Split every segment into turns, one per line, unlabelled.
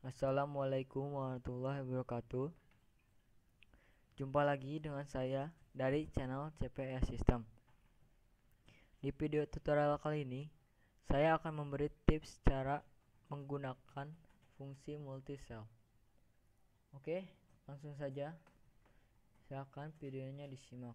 Assalamualaikum warahmatullahi wabarakatuh. Jumpa lagi dengan saya dari channel CPS System. Di video tutorial kali ini, saya akan memberi tips cara menggunakan fungsi multicell. Oke, langsung saja. Silakan videonya disimak.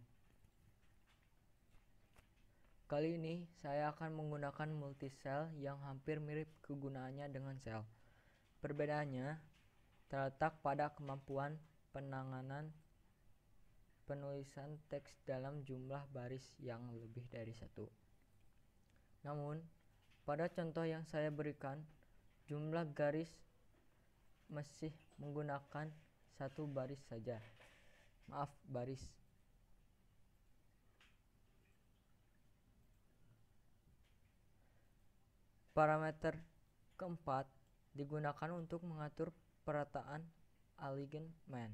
Kali ini saya akan menggunakan multicell yang hampir mirip kegunaannya dengan cell. Perbedaannya terletak pada kemampuan penanganan penulisan teks dalam jumlah baris yang lebih dari satu. Namun, pada contoh yang saya berikan, jumlah garis masih menggunakan satu baris saja. Baris. Parameter keempat digunakan untuk mengatur perataan alignment.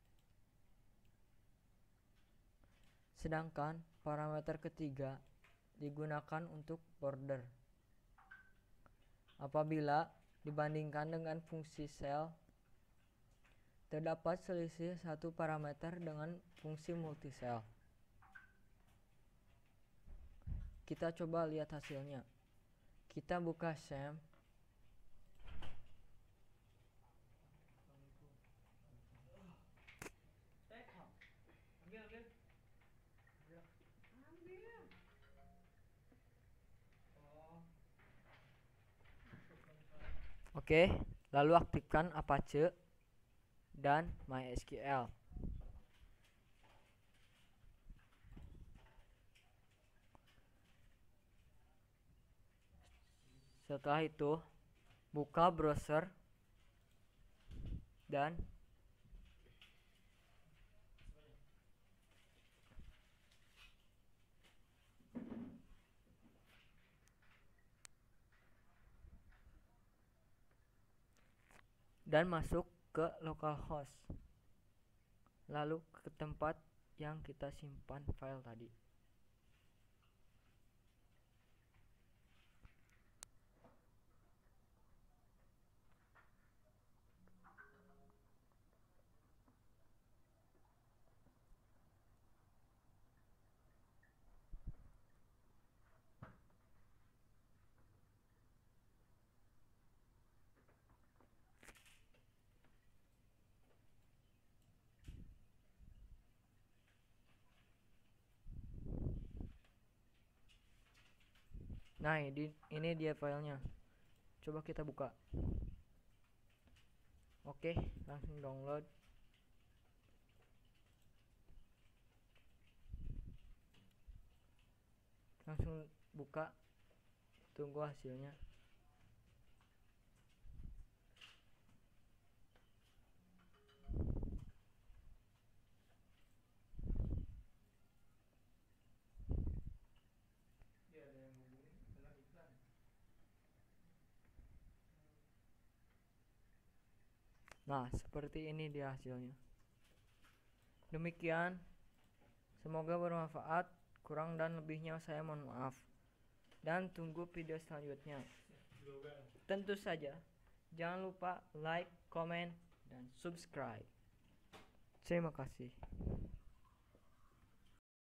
Sedangkan parameter ketiga digunakan untuk border. Apabila dibandingkan dengan fungsi cell, terdapat selisih satu parameter dengan fungsi multicell. Kita coba lihat hasilnya. Kita buka SAM. Oke, lalu aktifkan Apache dan MySQL. Setelah itu, buka browser dan masuk ke localhost, lalu ke tempat yang kita simpan file tadi. Nah, ini dia filenya. Coba kita buka. Oke, langsung download. Langsung buka. Tunggu hasilnya. Nah, seperti ini dia hasilnya. Demikian, semoga bermanfaat. Kurang dan lebihnya saya mohon maaf. Dan tunggu video selanjutnya. Tentu saja, jangan lupa like, comment, dan subscribe. Terima kasih.